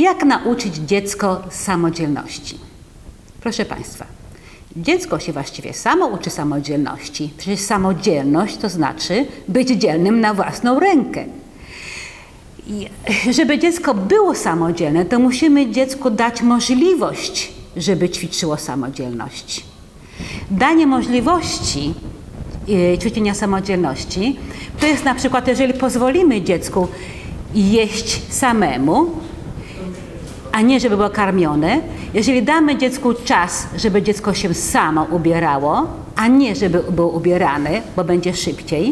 Jak nauczyć dziecko samodzielności? Proszę Państwa, dziecko się właściwie samo uczy samodzielności. Przecież samodzielność to znaczy być dzielnym na własną rękę. I żeby dziecko było samodzielne, to musimy dziecku dać możliwość, żeby ćwiczyło samodzielność. Danie możliwości ćwiczenia samodzielności to jest na przykład, jeżeli pozwolimy dziecku jeść samemu, a nie żeby było karmione, jeżeli damy dziecku czas, żeby dziecko się samo ubierało, a nie żeby było ubierane, bo będzie szybciej.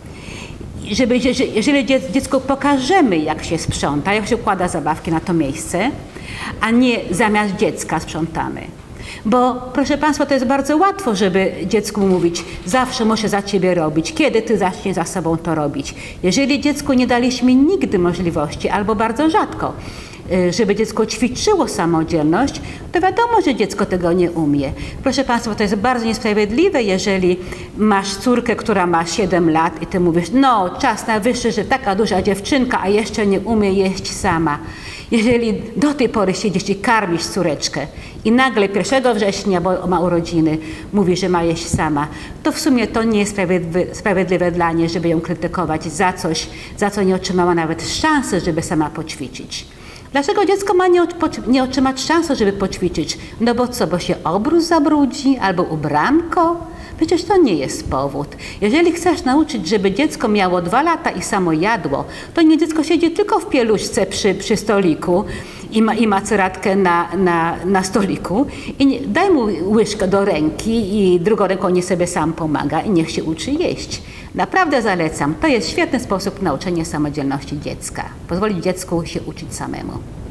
Jeżeli dziecku pokażemy, jak się sprząta, jak się układa zabawki na to miejsce, a nie zamiast dziecka sprzątamy. Bo proszę Państwa, to jest bardzo łatwo, żeby dziecku mówić, zawsze muszę za Ciebie robić, kiedy Ty zaczniesz za sobą to robić. Jeżeli dziecku nie daliśmy nigdy możliwości, albo bardzo rzadko, żeby dziecko ćwiczyło samodzielność, to wiadomo, że dziecko tego nie umie. Proszę Państwa, to jest bardzo niesprawiedliwe, jeżeli masz córkę, która ma 7 lat i Ty mówisz, no czas najwyższy, że taka duża dziewczynka, a jeszcze nie umie jeść sama. Jeżeli do tej pory siedzisz i karmisz córeczkę i nagle 1 września, bo ma urodziny, mówi, że ma jeść sama, to w sumie to nie jest sprawiedliwe dla niej, żeby ją krytykować za coś, za co nie otrzymała nawet szansy, żeby sama poćwiczyć. Dlaczego dziecko ma nie otrzymać szansy, żeby poćwiczyć? No bo co, bo się obrus zabrudzi albo ubranko? Przecież to nie jest powód. Jeżeli chcesz nauczyć, żeby dziecko miało 2 lata i samo jadło, to nie dziecko siedzi tylko w pieluszce przy stoliku i ma ceratkę na stoliku i daj mu łyżkę do ręki i drugą ręką niech sobie sam pomaga i niech się uczy jeść. Naprawdę zalecam. To jest świetny sposób nauczenia samodzielności dziecka. Pozwolić dziecku się uczyć samemu.